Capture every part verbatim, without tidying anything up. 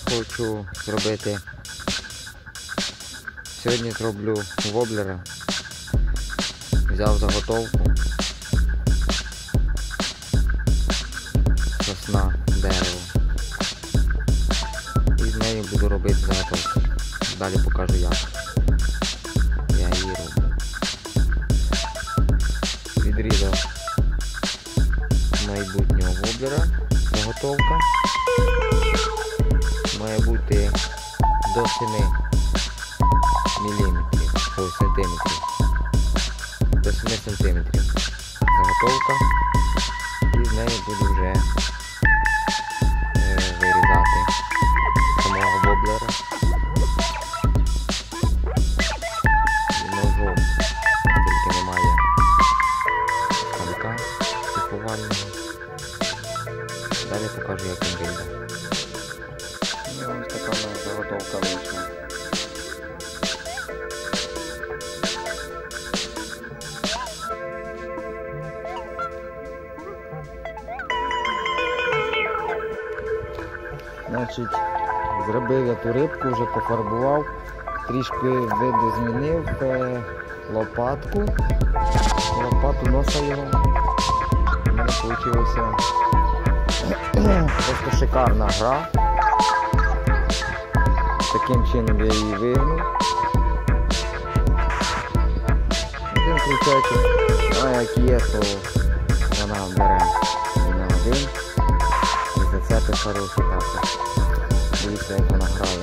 хочу зробити. Сьогодні зроблю воблера. Взяв заготовку. Сосна, дерево. І з нею буду робити заготовку. Далі покажу як. Я її роблю. Відрізав майбутнього воблера. Заготовка. Має бути до семи міліметрів, ой, сантиметрів. До семи сантиметрів заготовка. І з нею буду вже е, вирізати самого воблера. І ножом, тільки немає станка шифувального. Далі покажу, як він вийде. І ось така заготовка вийшла. Значить, зробив я ту рибку, вже пофарбував, трішки виду змінив, е, лопатку, лопату носа його. У мене вийшла просто шикарна гра. Таким чином я її вигнув. Один крючочок, а як є, то вона бере і на один. І зацепи хороші також. Дивіться, як вона грає.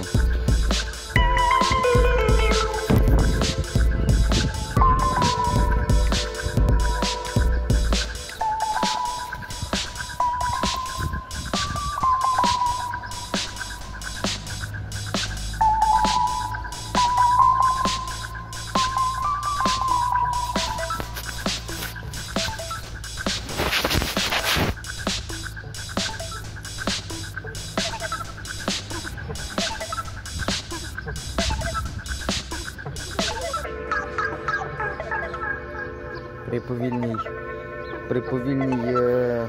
При повільній, при повільній, е,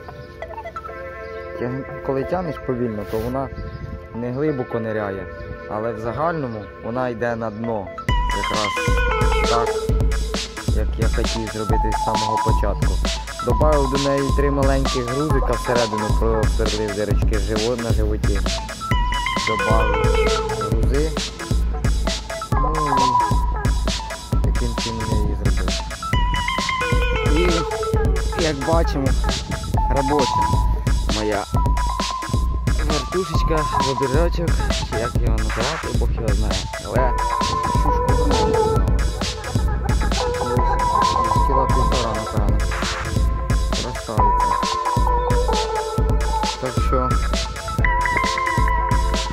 коли тягнеш повільно, то вона не глибоко ниряє, але в загальному вона йде на дно, якраз так, як я хотів зробити з самого початку. Добавив до неї три маленьких грузика всередину, просверлив дирочки живот на животі. Добавив грузи, ну і таким чином я її зробив. І, як бачимо, робоча моя вертушечка, воблерочок, чи як його називати, Бог його знає. Але шушку зробила. Кіла півтора, напевно. Розставиться. Так що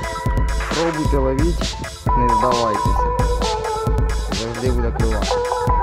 пробуйте, ловіть, не здавайтеся. Завжди буде клювати.